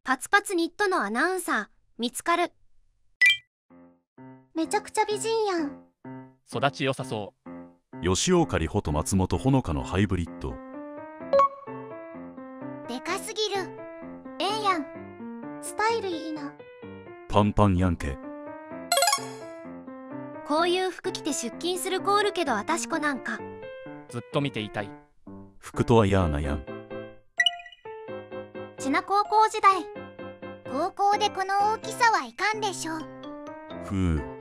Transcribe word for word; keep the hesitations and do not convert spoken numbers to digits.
パツパツニットのアナウンサー見つかる。 めちゃくちゃ美人やん。 育ちよさそう。 吉岡里帆と松本穂香のハイブリッド。 でかすぎる。ええやん。スタイルいいな。 パンパンやんけ。 こういう服着て出勤する子おるけど、あたしこなんかずっと見ていたい。 服とはやーなやん。 ちな高校時代。高校でこの大きさはいかんでしょう。 ふう。